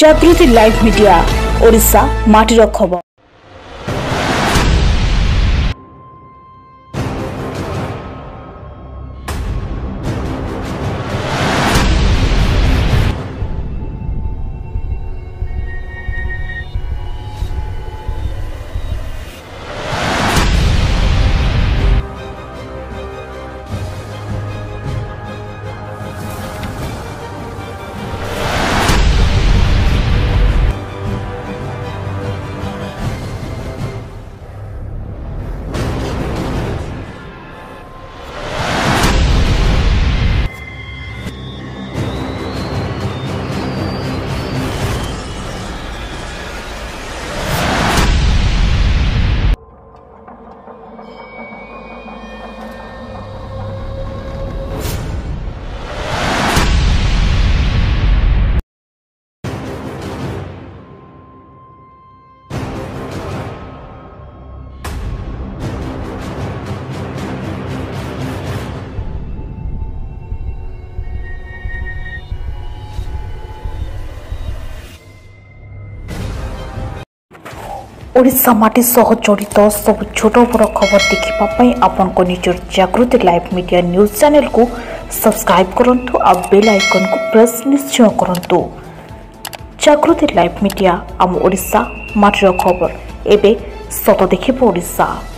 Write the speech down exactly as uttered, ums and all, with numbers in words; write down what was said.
जागृति live media Odisha माटीर खबर। ओडिशा माटी सह जड़ित सब छोट बड़ खबर देखा आपण को निजर Jagruti live media news channel को सब्सक्राइब करंतु आ बेल आइकन को प्रेस निश्चय करंतु। जागृति लाइव मीडिया आम ओडिशा माटीर खबर एबे सत देखिबो ओडिशा।